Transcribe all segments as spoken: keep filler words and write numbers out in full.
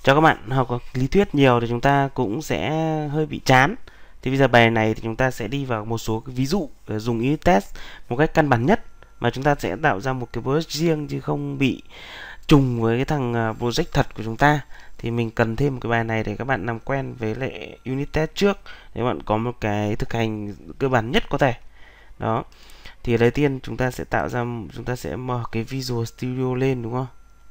cho các bạn học lý thuyết nhiều thì chúng ta cũng sẽ hơi bị chán. Thì bây giờ bài này thì chúng ta sẽ đi vào một số cái ví dụ để dùng unit test một cách căn bản nhất, mà chúng ta sẽ tạo ra một cái project riêng chứ không bị trùng với cái thằng project thật của chúng ta. Thì mình cần thêm một cái bài này để các bạn làm quen với lại unit test trước, để bạn có một cái thực hành cơ bản nhất có thể. Đó. Thì đầu tiên chúng ta sẽ tạo ra, chúng ta sẽ mở cái Visual Studio lên, đúng không?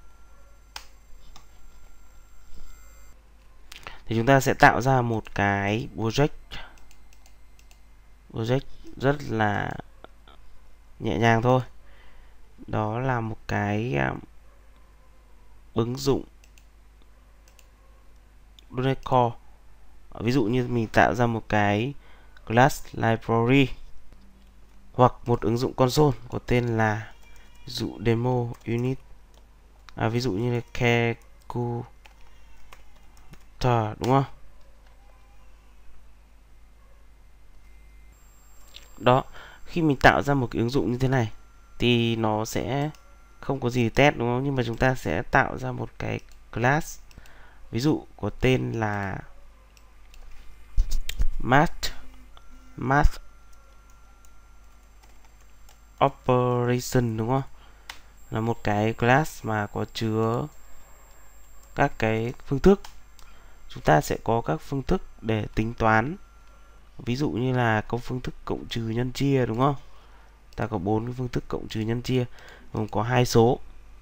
Thì chúng ta sẽ tạo ra một cái project project rất là nhẹ nhàng thôi. Đó là một cái um, ứng dụng .NET Core. Ví dụ như mình tạo ra một cái class library hoặc một ứng dụng console có tên là ví dụ demo unit, à, ví dụ như là calculator, đúng không? Đó, khi mình tạo ra một cái ứng dụng như thế này thì nó sẽ không có gì test, đúng không? Nhưng mà chúng ta sẽ tạo ra một cái class ví dụ có tên là math math operation, đúng không? Là một cái class mà có chứa các cái phương thức. Chúng ta sẽ có các phương thức để tính toán, ví dụ như là có phương thức cộng trừ nhân chia, đúng không? Ta có bốn cái phương thức cộng trừ nhân chia, gồm có hai số,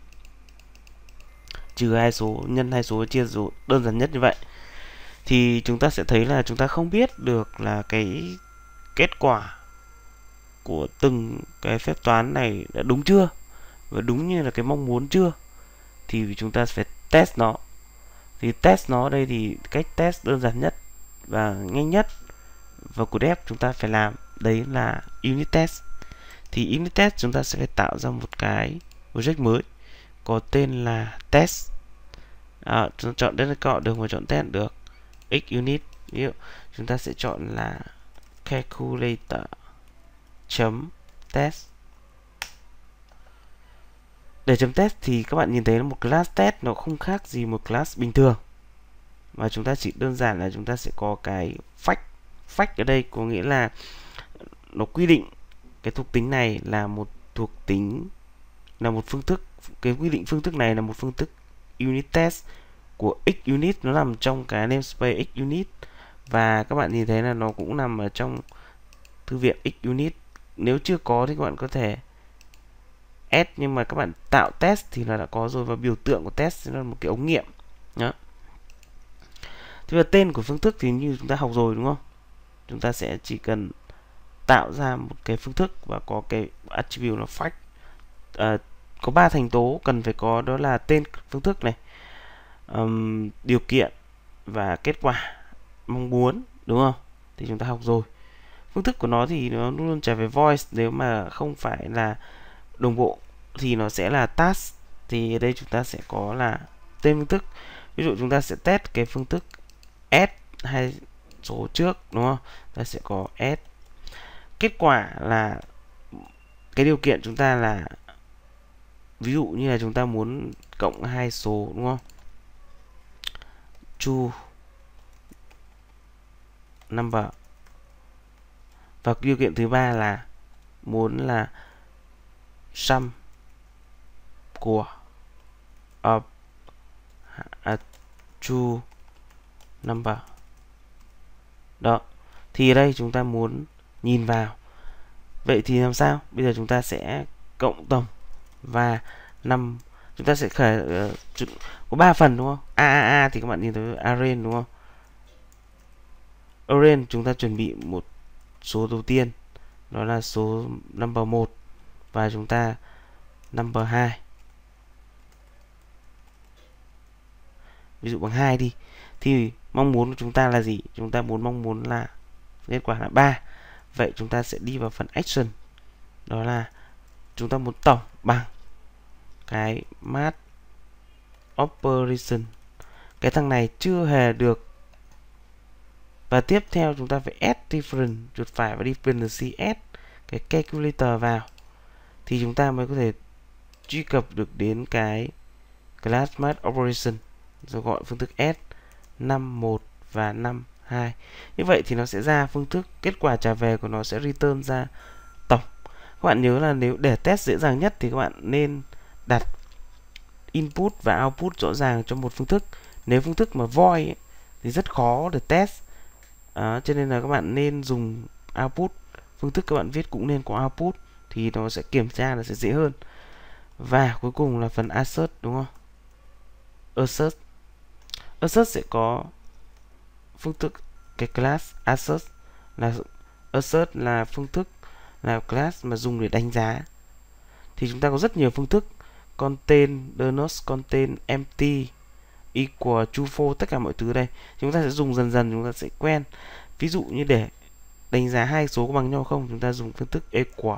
trừ hai số, nhân hai số, chia số, đơn giản nhất như vậy. Thì chúng ta sẽ thấy là chúng ta không biết được là cái kết quả của từng cái phép toán này đã đúng chưa và đúng như là cái mong muốn chưa, thì chúng ta phải test nó. Thì test nó đây thì cách test đơn giản nhất và nhanh nhất và của dev chúng ta phải làm đấy là unit test. Thì unit test chúng ta sẽ phải tạo ra một cái project mới có tên là test. À, chúng ta chọn đây cọ được mà chọn test được. X unit, ví dụ chúng ta sẽ chọn là calculator chấm test. Để chấm test thì các bạn nhìn thấy là một class test nó không khác gì một class bình thường, mà chúng ta chỉ đơn giản là chúng ta sẽ có cái fact. Fact ở đây có nghĩa là nó quy định cái thuộc tính này là một thuộc tính, là một phương thức. Cái quy định phương thức này là một phương thức unit test của x unit, nó nằm trong cái namespace x unit, và các bạn nhìn thấy là nó cũng nằm ở trong thư viện x unit. Nếu chưa có thì các bạn có thể add, nhưng mà các bạn tạo test thì là đã có rồi, và biểu tượng của test là một cái ống nghiệm. Đó. Thế và tên của phương thức thì như chúng ta học rồi, đúng không? Chúng ta sẽ chỉ cần tạo ra một cái phương thức và có cái attribute là fact. À, có ba thành tố cần phải có, đó là tên phương thức này, um, điều kiện và kết quả mong muốn, đúng không? Thì chúng ta học rồi. Phương thức của nó thì nó luôn luôn trả về voice, nếu mà không phải là đồng bộ thì nó sẽ là task. Thì ở đây chúng ta sẽ có là tên phương thức. Ví dụ chúng ta sẽ test cái phương thức add hay số trước, đúng không? Ta sẽ có add. Kết quả là cái điều kiện chúng ta là, ví dụ như là chúng ta muốn cộng hai số, đúng không? True number. Và điều kiện thứ ba là muốn là sum của a, a true number. Đó. Thì ở đây chúng ta muốn nhìn vào. Vậy thì làm sao? Bây giờ chúng ta sẽ cộng tổng và năm, chúng ta sẽ khởi uh, có ba phần, đúng không? A A A thì các bạn nhìn thấy array, đúng không? Array chúng ta chuẩn bị một số đầu tiên, đó là số number một, và chúng ta number hai. Ví dụ bằng hai đi. Thì mong muốn của chúng ta là gì? Chúng ta muốn mong muốn là kết quả là ba. Vậy chúng ta sẽ đi vào phần action. Đó là chúng ta muốn tổng bằng cái math operation. Cái thằng này chưa hề được. Và tiếp theo chúng ta phải add different, chuột phải và dependency add cái calculator vào, thì chúng ta mới có thể truy cập được đến cái class math operation. rồi gọi phương thức S năm một và năm hai. Như vậy thì nó sẽ ra phương thức, kết quả trả về của nó sẽ return ra tổng. Các bạn nhớ là nếu để test dễ dàng nhất thì các bạn nên đặt input và output rõ ràng cho một phương thức. Nếu phương thức mà void ấy, thì rất khó để test. Đó, cho nên là các bạn nên dùng output. Phương thức các bạn viết cũng nên có output thì nó sẽ kiểm tra là sẽ dễ hơn. Và cuối cùng là phần assert, đúng không? Assert. Assert sẽ có phương thức cái class assert là assert là phương thức, là class mà dùng để đánh giá. Thì chúng ta có rất nhiều phương thức: contain, does contain, empty, equal, true, false, tất cả mọi thứ đây. Chúng ta sẽ dùng dần dần, chúng ta sẽ quen. Ví dụ như để đánh giá hai số có bằng nhau không, chúng ta dùng phương thức equal.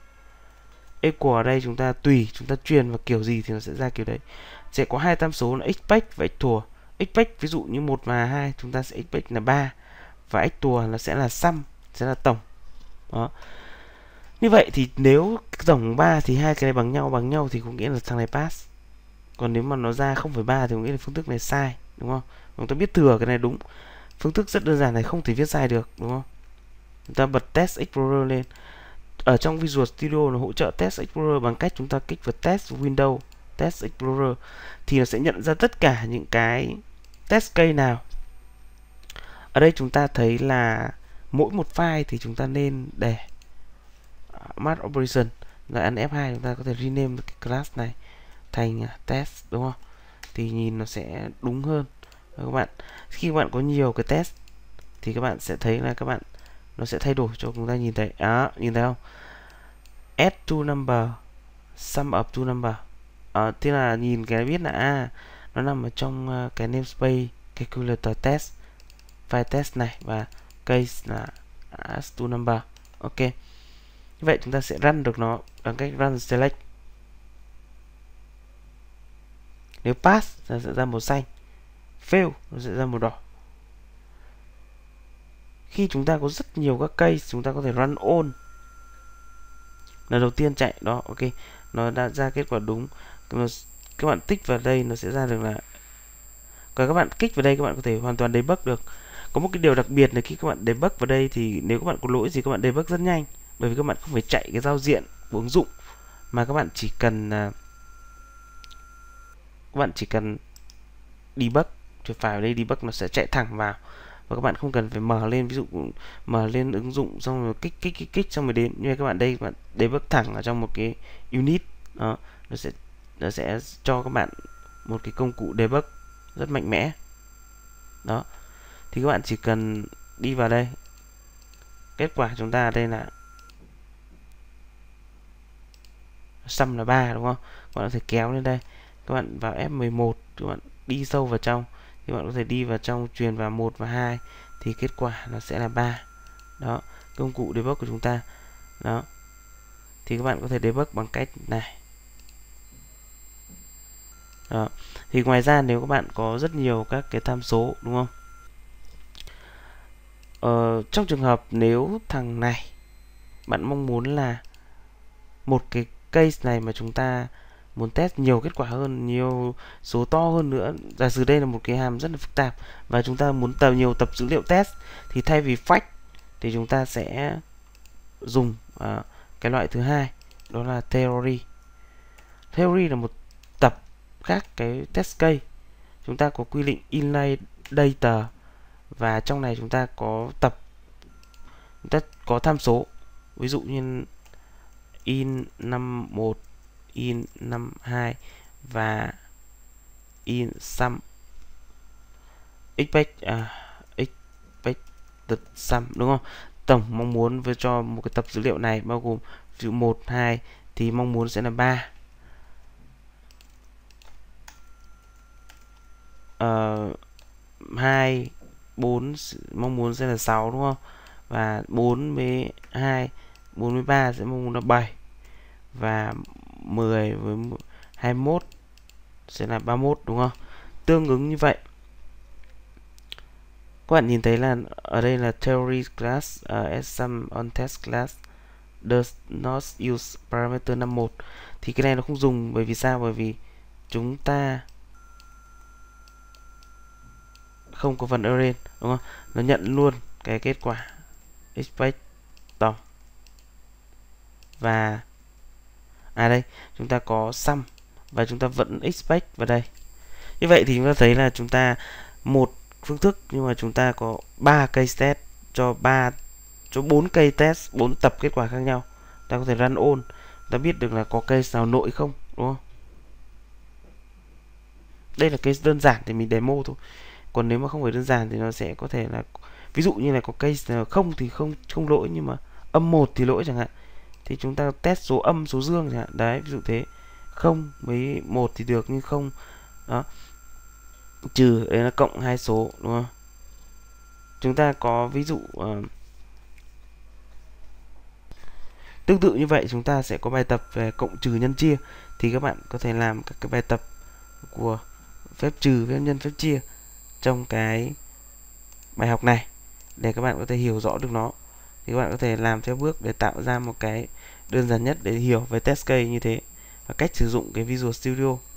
Equal ở đây chúng ta tùy chúng ta truyền vào kiểu gì thì nó sẽ ra kiểu đấy. Sẽ có hai tham số là expect và actual. Expect ví dụ như một và hai, chúng ta sẽ expect là ba, và actual nó sẽ là sum, sẽ là tổng. Đó. Như vậy thì nếu tổng ba thì hai cái này bằng nhau bằng nhau thì có nghĩa là thằng này pass. Còn nếu mà nó ra không phẩy ba thì có nghĩa là phương thức này sai, đúng không? Chúng ta biết thừa cái này đúng. Phương thức rất đơn giản này không thể viết sai được, đúng không? Chúng ta bật Test Explorer lên. Ở trong Visual Studio nó hỗ trợ Test Explorer bằng cách chúng ta kích vào Test Window, Test Explorer thì nó sẽ nhận ra tất cả những cái test case nào. Ở đây chúng ta thấy là mỗi một file thì chúng ta nên để Math Operation là ấn F hai, chúng ta có thể rename cái class này thành test, đúng không? Thì nhìn nó sẽ đúng hơn. Và các bạn khi các bạn có nhiều cái test thì các bạn sẽ thấy là các bạn nó sẽ thay đổi cho chúng ta nhìn thấy. Đó, nhìn thấy không? Add two number, sum up two number. À, tức là nhìn cái biết là à, nó nằm ở trong uh, cái namespace calculator test, file test này, và case là add two number. Ok. Như vậy chúng ta sẽ run được nó bằng cách run select. Nếu pass nó sẽ ra màu xanh, fail nó sẽ ra màu đỏ. Khi chúng ta có rất nhiều các case, chúng ta có thể run all. Lần đầu tiên chạy đó, ok, nó đã ra kết quả đúng. Các bạn tích vào đây nó sẽ ra được là, còn các bạn kích vào đây các bạn có thể hoàn toàn debug được. Có một cái điều đặc biệt là khi các bạn debug vào đây thì nếu các bạn có lỗi gì các bạn debug rất nhanh, bởi vì các bạn không phải chạy cái giao diện của ứng dụng mà các bạn chỉ cần các bạn chỉ cần debug, chuột phải vào đây debug nó sẽ chạy thẳng vào, và các bạn không cần phải mở lên, ví dụ mở lên ứng dụng xong rồi kích kích kích kích xong rồi đến. Như các bạn đây, các bạn debug thẳng ở trong một cái unit đó, nó sẽ nó sẽ cho các bạn một cái công cụ debug rất mạnh mẽ. Đó, thì các bạn chỉ cần đi vào đây, kết quả chúng ta ở đây là sum là ba, đúng không? Các bạn có thể kéo lên đây, các bạn vào F mười một, các bạn đi sâu vào trong thì bạn có thể đi vào trong, truyền vào một và hai thì kết quả nó sẽ là ba. Đó, công cụ debug của chúng ta. Đó, thì các bạn có thể debug bằng cách này. Đó, thì ngoài ra nếu các bạn có rất nhiều các cái tham số, đúng không? Ờ, trong trường hợp nếu thằng này bạn mong muốn là một cái case này mà chúng ta muốn test nhiều kết quả hơn, nhiều số to hơn nữa, giả sử đây là một cái hàm rất là phức tạp và chúng ta muốn tập nhiều tập dữ liệu test, thì thay vì fetch thì chúng ta sẽ dùng uh, cái loại thứ hai, đó là theory. Theory là một tập khác cái test case. Chúng ta có quy định inline data và trong này chúng ta có tập, chúng ta có tham số, ví dụ như in năm một, in năm hai và in sum, expect uh, expected sum, đúng không? Tổng mong muốn với cho một cái tập dữ liệu này bao gồm ví dụ một, hai thì mong muốn sẽ là ba, uh, hai, bốn mong muốn sẽ là sáu, đúng không? Và bốn với hai, bốn với ba sẽ mong muốn là bảy, và mười với hai mươi mốt sẽ là ba mươi mốt, đúng không? Tương ứng như vậy. Các bạn nhìn thấy là ở đây là theory class uh, as sum on test class does not use parameter năm một. Thì cái này nó không dùng, bởi vì sao? Bởi vì chúng ta không có phần array, đúng không? Nó nhận luôn cái kết quả expect tổng. Và à đây, chúng ta có sum và chúng ta vẫn expect vào đây. Như vậy thì chúng ta thấy là chúng ta một phương thức nhưng mà chúng ta có ba case test cho ba cho bốn case test, bốn tập kết quả khác nhau. Ta có thể run on, ta biết được là có case nào nội không, đúng không? Đây là case đơn giản thì mình demo thôi. Còn nếu mà không phải đơn giản thì nó sẽ có thể là, ví dụ như là có case nào không thì không không lỗi, nhưng mà âm một thì lỗi chẳng hạn, thì chúng ta test số âm số dương chẳng hạn. Đấy, ví dụ thế. Không với một thì được nhưng không đó. Trừ đấy là cộng hai số, đúng không? Chúng ta có ví dụ uh, tương tự như vậy, chúng ta sẽ có bài tập về cộng trừ nhân chia, thì các bạn có thể làm các cái bài tập của phép trừ, phép nhân, phép chia trong cái bài học này để các bạn có thể hiểu rõ được nó. Thì các bạn có thể làm theo bước để tạo ra một cái đơn giản nhất để hiểu về test case như thế và cách sử dụng cái Visual Studio.